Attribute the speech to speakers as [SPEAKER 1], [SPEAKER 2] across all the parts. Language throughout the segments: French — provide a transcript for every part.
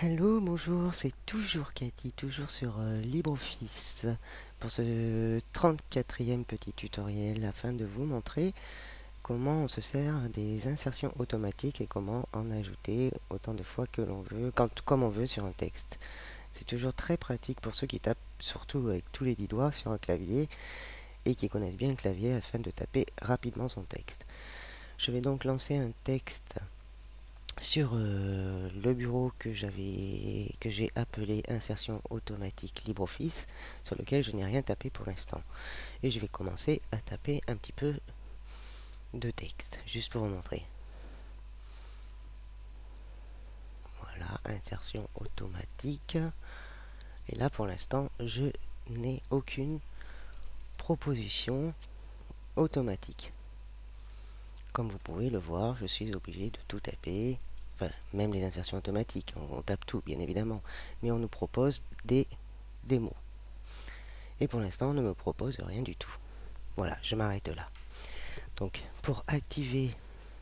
[SPEAKER 1] Hello, bonjour, c'est toujours Cathy, toujours sur LibreOffice pour ce 34e petit tutoriel afin de vous montrer comment on se sert des insertions automatiques et comment en ajouter autant de fois que l'on veut, comme on veut sur un texte. C'est toujours très pratique pour ceux qui tapent surtout avec tous les 10 doigts sur un clavier et qui connaissent bien le clavier afin de taper rapidement son texte. Je vais donc lancer un texte sur le bureau que j'ai appelé insertion automatique LibreOffice, sur lequel je n'ai rien tapé pour l'instant. Et je vais commencer à taper un petit peu de texte, juste pour vous montrer. Voilà, insertion automatique. Et là, pour l'instant, je n'ai aucune proposition automatique. Comme vous pouvez le voir, je suis obligé de tout taper. Enfin, même les insertions automatiques, on tape tout, bien évidemment. Mais on nous propose des mots. Et pour l'instant, on ne me propose rien du tout. Voilà, je m'arrête là. Donc, pour activer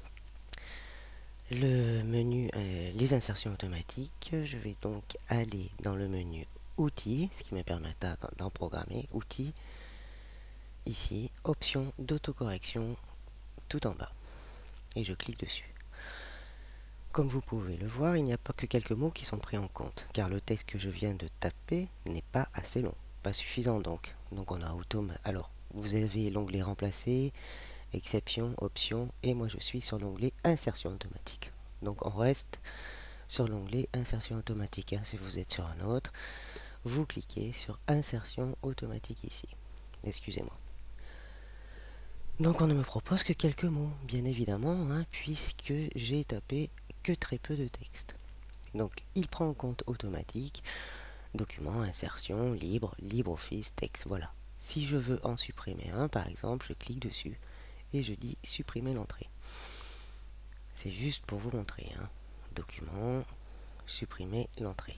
[SPEAKER 1] le menu les insertions automatiques, je vais donc aller dans le menu outils, ce qui me permettra d'en programmer, outils, ici, options d'autocorrection, tout en bas. Et je clique dessus. Comme vous pouvez le voir, il n'y a pas que quelques mots qui sont pris en compte, car le texte que je viens de taper n'est pas assez long, pas suffisant donc. Donc on a alors, vous avez l'onglet remplacer, exception, option, et moi je suis sur l'onglet insertion automatique. Donc on reste sur l'onglet insertion automatique. Si vous êtes sur un autre, vous cliquez sur insertion automatique ici. Excusez-moi. Donc on ne me propose que quelques mots, bien évidemment, puisque j'ai tapé que très peu de texte. Donc il prend en compte automatique, document, insertion, libre, LibreOffice, texte, voilà. Si je veux en supprimer un, par exemple, je clique dessus et je dis supprimer l'entrée. C'est juste pour vous montrer. Document, supprimer l'entrée.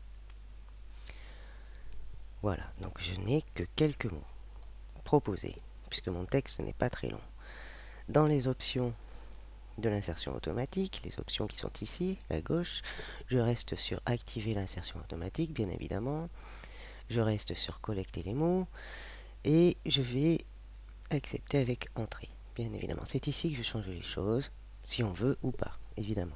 [SPEAKER 1] Voilà, donc je n'ai que quelques mots proposés, puisque mon texte n'est pas très long. Dans les options de l'insertion automatique, les options qui sont ici, à gauche, je reste sur activer l'insertion automatique, bien évidemment. Je reste sur collecter les mots et je vais accepter avec entrée, bien évidemment. C'est ici que je change les choses, si on veut ou pas, évidemment.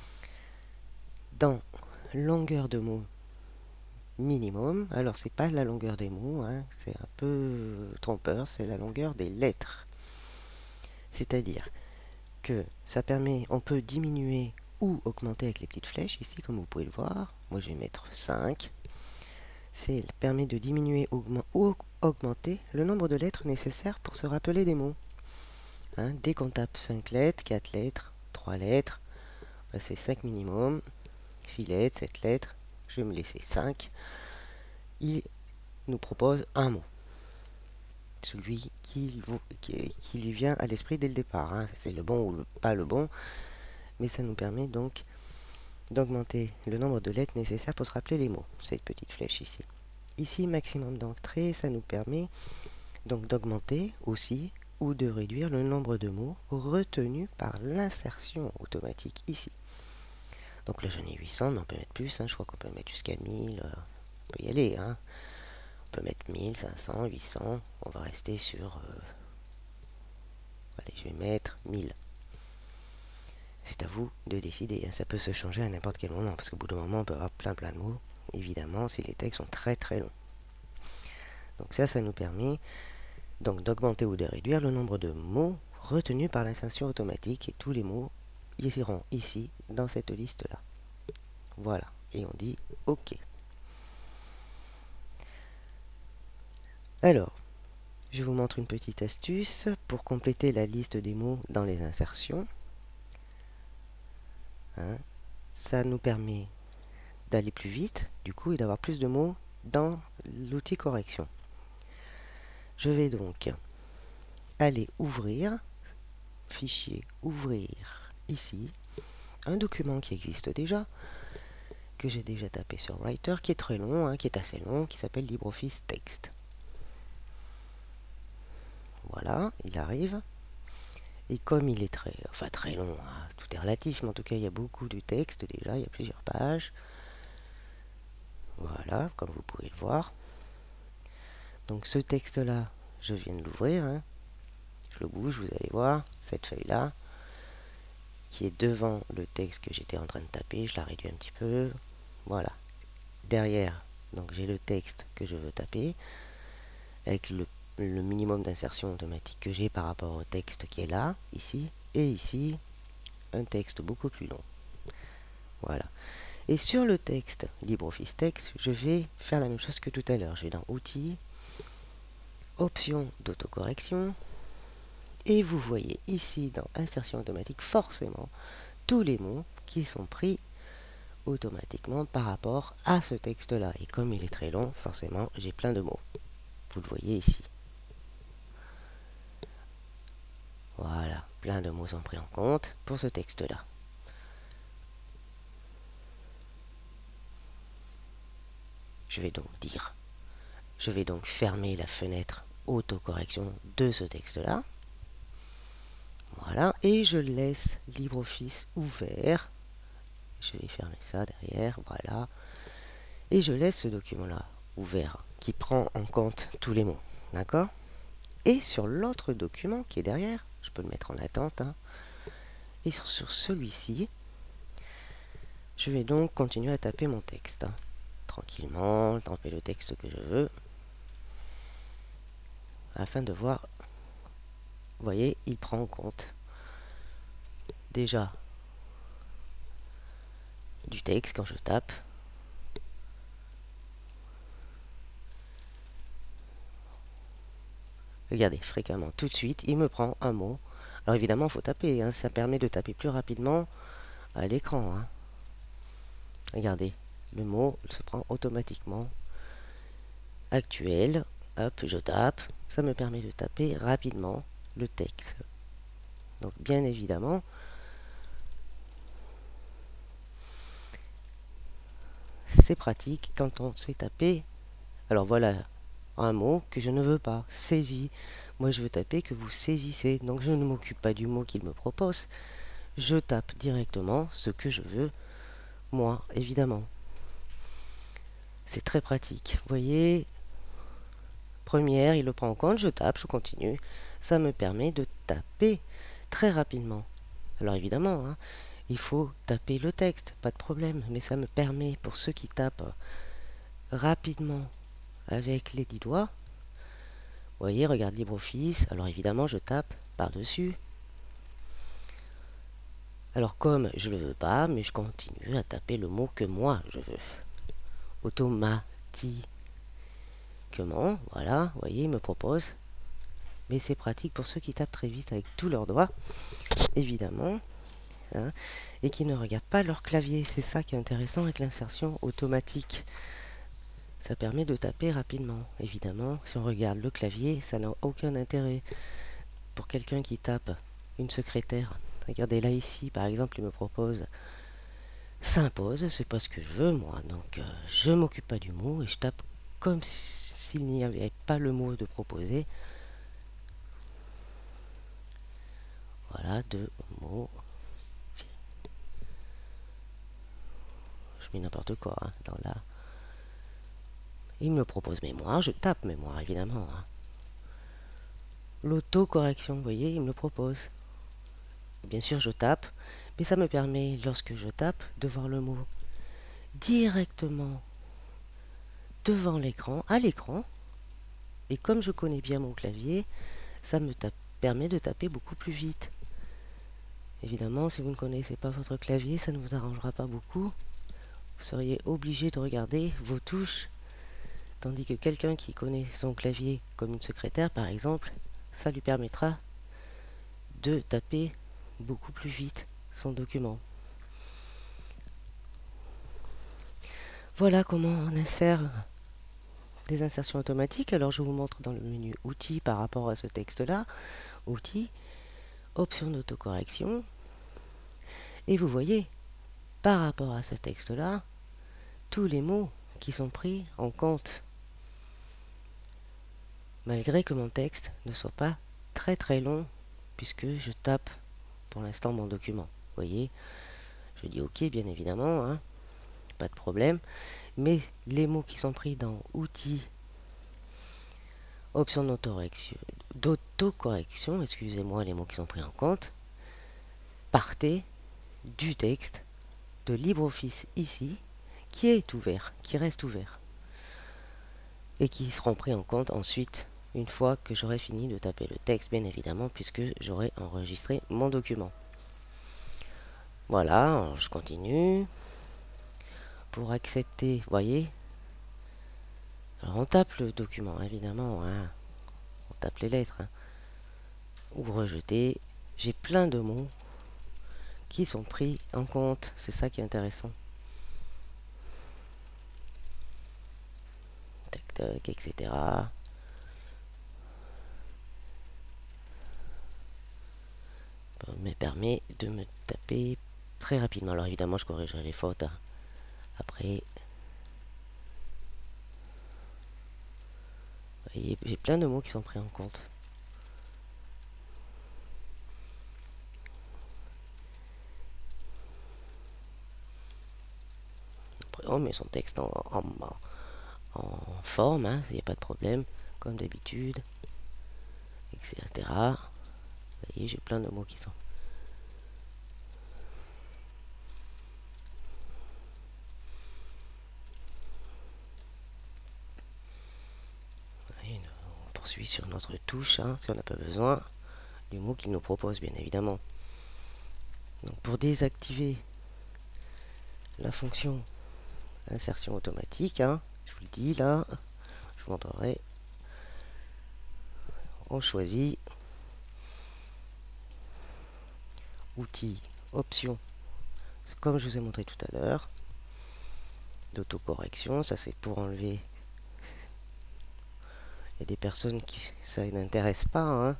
[SPEAKER 1] Dans longueur de mots minimum, alors c'est pas la longueur des mots, c'est un peu trompeur, c'est la longueur des lettres. C'est-à-dire que ça permet, on peut diminuer ou augmenter avec les petites flèches ici, comme vous pouvez le voir. Moi je vais mettre 5. Ça permet de diminuer ou augmenter le nombre de lettres nécessaires pour se rappeler des mots. Dès qu'on tape 5 lettres, 4 lettres, 3 lettres, c'est 5 minimum, 6 lettres, 7 lettres, je vais me laisser 5. Il nous propose un mot. Celui qui lui vient à l'esprit dès le départ. C'est le bon ou pas le bon, mais ça nous permet donc d'augmenter le nombre de lettres nécessaires pour se rappeler les mots. Cette petite flèche ici. Ici, maximum d'entrée, ça nous permet donc d'augmenter aussi ou de réduire le nombre de mots retenus par l'insertion automatique ici. Donc là, j'en ai 800, mais on peut mettre plus. Je crois qu'on peut mettre jusqu'à 1000. On peut y aller. On peut mettre 1000, 500, 800. On va rester sur... allez, je vais mettre 1000. C'est à vous de décider. Ça peut se changer à n'importe quel moment, parce qu'au bout d'un moment, on peut avoir plein de mots. Évidemment, si les textes sont très très longs. Donc ça nous permet donc d'augmenter ou de réduire le nombre de mots retenus par l'insertion automatique. Et tous les mots iront ici, dans cette liste-là. Voilà. Et on dit OK. Alors, je vous montre une petite astuce pour compléter la liste des mots dans les insertions. Ça nous permet d'aller plus vite, du coup, et d'avoir plus de mots dans l'outil correction. Je vais donc aller ouvrir, fichier, ouvrir, ici, un document qui existe déjà, que j'ai déjà tapé sur Writer, qui est très long, qui est assez long, qui s'appelle LibreOffice Text. Voilà, il arrive. Et comme il est très long, tout est relatif, mais en tout cas il y a beaucoup de texte déjà, il y a plusieurs pages. Voilà, comme vous pouvez le voir. Donc ce texte-là, je viens de l'ouvrir, hein. Je le bouge, vous allez voir, cette feuille-là, qui est devant le texte que j'étais en train de taper, je la réduis un petit peu. Voilà. Derrière, donc j'ai le texte que je veux taper, avec le minimum d'insertion automatique que j'ai par rapport au texte qui est là, ici, et ici, un texte beaucoup plus long. Voilà. Et sur le texte, LibreOffice Texte, je vais faire la même chose que tout à l'heure. Je vais dans Outils, Options d'autocorrection, et vous voyez ici dans Insertion automatique forcément tous les mots qui sont pris automatiquement par rapport à ce texte-là. Et comme il est très long, forcément, j'ai plein de mots. Vous le voyez ici. Voilà, plein de mots sont pris en compte pour ce texte-là. Je vais donc fermer la fenêtre autocorrection de ce texte-là. Voilà, et je laisse LibreOffice ouvert. Je vais fermer ça derrière, voilà. Et je laisse ce document-là ouvert, qui prend en compte tous les mots, d'accord? Et sur l'autre document qui est derrière, je peux le mettre en attente, hein, et sur celui-ci, je vais donc continuer à taper mon texte, hein, tranquillement, taper le texte que je veux, afin de voir, vous voyez, il prend en compte déjà du texte quand je tape. Regardez, fréquemment, tout de suite, il me prend un mot. Alors évidemment, il faut taper, hein, ça permet de taper plus rapidement à l'écran, hein. Regardez, le mot se prend automatiquement. Actuel, hop, je tape, ça me permet de taper rapidement le texte. Donc bien évidemment, c'est pratique quand on sait taper. Alors voilà, un mot que je ne veux pas, saisi. Moi je veux taper que vous saisissez, donc je ne m'occupe pas du mot qu'il me propose. Je tape directement ce que je veux, moi, évidemment. C'est très pratique. Vous voyez, première, il le prend en compte, je tape, je continue. Ça me permet de taper très rapidement. Alors évidemment, hein, il faut taper le texte, pas de problème, mais ça me permet, pour ceux qui tapent rapidement avec les 10 doigts, vous voyez, regarde LibreOffice, alors évidemment je tape par-dessus. Alors comme je ne le veux pas, mais je continue à taper le mot que moi je veux. Automatiquement, voilà, vous voyez, il me propose. Mais c'est pratique pour ceux qui tapent très vite avec tous leurs doigts, évidemment, hein, et qui ne regardent pas leur clavier. C'est ça qui est intéressant avec l'insertion automatique. Ça permet de taper rapidement. Évidemment, si on regarde le clavier, ça n'a aucun intérêt. Pour quelqu'un qui tape une secrétaire, regardez là ici, par exemple, il me propose s'impose, c'est pas ce que je veux moi, donc je m'occupe pas du mot et je tape comme s'il n'y avait pas le mot de proposer. Voilà, deux mots. Je mets n'importe quoi, hein, dans la... Il me propose mémoire, je tape mémoire, évidemment, hein. L'autocorrection, vous voyez, il me le propose. Bien sûr, je tape, mais ça me permet, lorsque je tape, de voir le mot directement devant l'écran, à l'écran. Et comme je connais bien mon clavier, ça me permet de taper beaucoup plus vite. Évidemment, si vous ne connaissez pas votre clavier, ça ne vous arrangera pas beaucoup. Vous seriez obligé de regarder vos touches. Tandis que quelqu'un qui connaît son clavier comme une secrétaire, par exemple, ça lui permettra de taper beaucoup plus vite son document. Voilà comment on insère des insertions automatiques. Alors je vous montre dans le menu Outils par rapport à ce texte-là. Outils, Options d'autocorrection. Et vous voyez, par rapport à ce texte-là, tous les mots qui sont pris en compte. Malgré que mon texte ne soit pas très très long, puisque je tape pour l'instant mon document. Vous voyez, je dis OK bien évidemment, hein, pas de problème. mais les mots qui sont pris dans outils, option d'autocorrection, excusez-moi, les mots qui sont pris en compte, partez du texte de LibreOffice ici, qui est ouvert, qui reste ouvert, et qui seront pris en compte ensuite, une fois que j'aurai fini de taper le texte, bien évidemment, puisque j'aurai enregistré mon document. Voilà, je continue. Pour accepter, voyez, alors on tape le document, évidemment, hein. On tape les lettres, hein. Ou rejeter. J'ai plein de mots qui sont pris en compte, c'est ça qui est intéressant. Tac, tac, etc. Me permet de me taper très rapidement. Alors évidemment, je corrigerai les fautes, hein, après. Vous voyez, j'ai plein de mots qui sont pris en compte. Après, on met son texte en forme, hein, il n'y a pas de problème, comme d'habitude, etc. Vous voyez, j'ai plein de mots qui sont. Voyez, on poursuit sur notre touche, hein, si on n'a pas besoin du mot qu'il nous propose, bien évidemment. Donc pour désactiver la fonction insertion automatique, hein, je vous le dis là, je vous montrerai. On choisit outils, options, comme je vous ai montré tout à l'heure, d'autocorrection. Ça c'est pour enlever. Il y a des personnes qui ça n'intéresse pas, hein,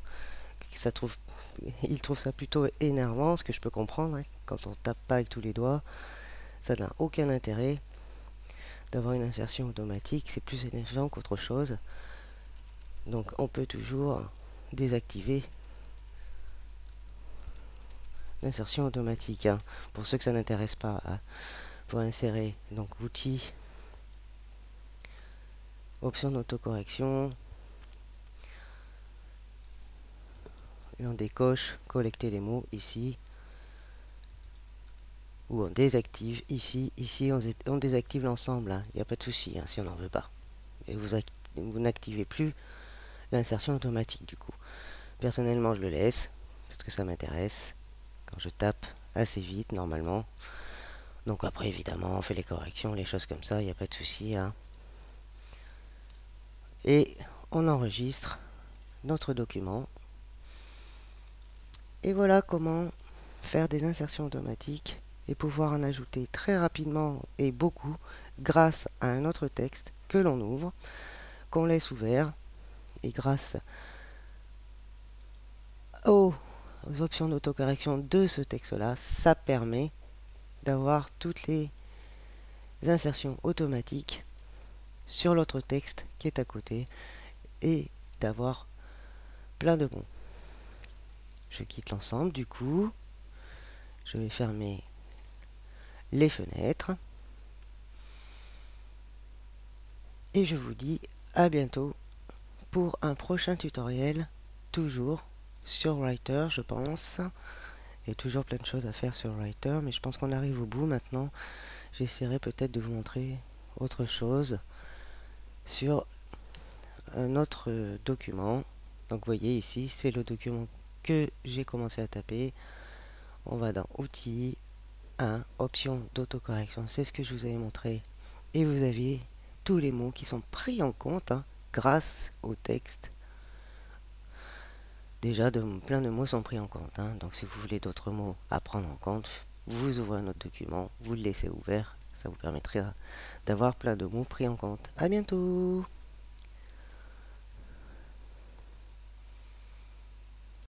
[SPEAKER 1] ils trouvent ça plutôt énervant, ce que je peux comprendre, hein. Quand on tape pas avec tous les doigts, ça n'a aucun intérêt d'avoir une insertion automatique, c'est plus énervant qu'autre chose. Donc on peut toujours désactiver l'insertion automatique, hein, pour ceux que ça n'intéresse pas, hein. Pour insérer, donc outils, option d'autocorrection, et on décoche collecter les mots ici, ou on désactive ici, on désactive l'ensemble, hein. Il n'y a pas de souci, hein, si on n'en veut pas. Et vous n'activez plus l'insertion automatique du coup. Personnellement je le laisse, parce que ça m'intéresse, quand je tape assez vite normalement. Donc après évidemment on fait les corrections, les choses comme ça, il n'y a pas de souci, hein. Et on enregistre notre document. Et voilà comment faire des insertions automatiques et pouvoir en ajouter très rapidement et beaucoup grâce à un autre texte que l'on ouvre, qu'on laisse ouvert, et grâce aux options d'autocorrection de ce texte-là, ça permet d'avoir toutes les insertions automatiques sur l'autre texte qui est à côté et d'avoir plein de mots. Je quitte l'ensemble du coup, je vais fermer les fenêtres et je vous dis à bientôt pour un prochain tutoriel, toujours sur Writer je pense. Il y a toujours plein de choses à faire sur Writer, mais je pense qu'on arrive au bout maintenant. J'essaierai peut-être de vous montrer autre chose sur un autre document. Donc vous voyez ici, c'est le document que j'ai commencé à taper. On va dans Outils, 1, Options d'autocorrection, c'est ce que je vous avais montré. Et vous avez tous les mots qui sont pris en compte, hein, grâce au texte. Déjà, plein de mots sont pris en compte, hein. Donc si vous voulez d'autres mots à prendre en compte, vous ouvrez un autre document, vous le laissez ouvert. Ça vous permettra d'avoir plein de mots pris en compte. À bientôt!